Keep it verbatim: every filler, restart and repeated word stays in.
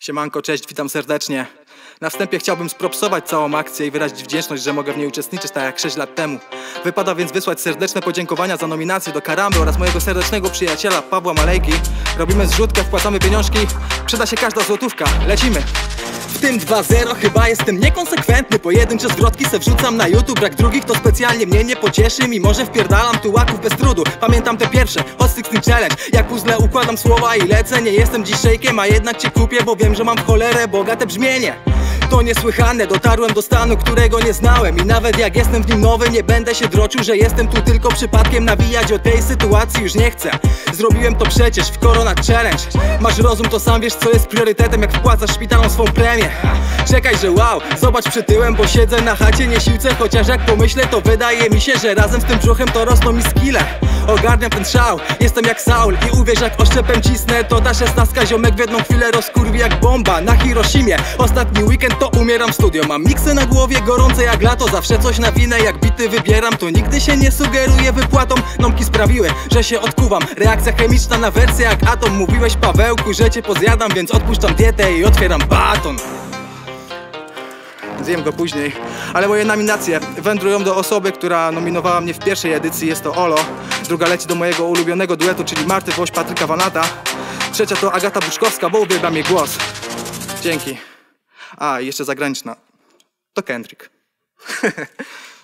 Siemanko, cześć, witam serdecznie. Na wstępie chciałbym spropsować całą akcję i wyrazić wdzięczność, że mogę w niej uczestniczyć tak jak sześć lat temu. Wypada więc wysłać serdeczne podziękowania za nominację do Karamby oraz mojego serdecznego przyjaciela Pawła Malejki. Robimy zrzutkę, wpłacamy pieniążki, przyda się każda złotówka, lecimy! W tym dwa zero chyba jestem niekonsekwentny. Pojedyncze zwrotki se wrzucam na YouTube, brak drugich to specjalnie mnie nie pocieszy. Mimo że wpierdalam tu łaków bez trudu. Pamiętam te pierwsze, Hot szesnaście Challenge. Jak puzzle układam słowa i lecę. Nie jestem dziś szejkiem, a jednak cię kupię, bo wiem, że mam w cholerę bogate brzmienie. To niesłychane, dotarłem do stanu, którego nie znałem. I nawet jak jestem w nim nowy, nie będę się droczył, że jestem tu tylko przypadkiem. Nawijać o tej sytuacji już nie chcę. Zrobiłem to przecież w Corona Challenge. Masz rozum, to sam wiesz, co jest priorytetem, jak wpłacasz szpitalom swą premię. Czekaj, że wow, zobacz przytyłem, bo siedzę na chacie, nie siłce. Chociaż jak pomyślę, to wydaje mi się, że razem z tym brzuchem to rosną mi skille. Ogarniam ten szał, jestem jak Saul i uwierz, jak oszczepem cisnę, to ta szesnastka ziomek w jedną chwilę rozkurwi jak bomba na Hiroshimie. Ostatni weekend to umieram w studio, mam miksy na głowie gorące jak lato. Zawsze coś na winę, jak bity wybieram, to nigdy się nie sugeruję wypłatą. Nomki sprawiły, że się odkuwam, reakcja chemiczna na wersję jak atom. Mówiłeś, Pawełku, że cię pozjadam, więc odpuszczam dietę i otwieram baton. Zjem go później, ale moje nominacje wędrują do osoby, która nominowała mnie w pierwszej edycji, jest to Olo. Druga leci do mojego ulubionego duetu, czyli Marty Woś, Patryka Vanata. Trzecia to Agata Buczkowska, bo uwielbiam jej głos. Dzięki. A, i jeszcze zagraniczna. To Kendrick.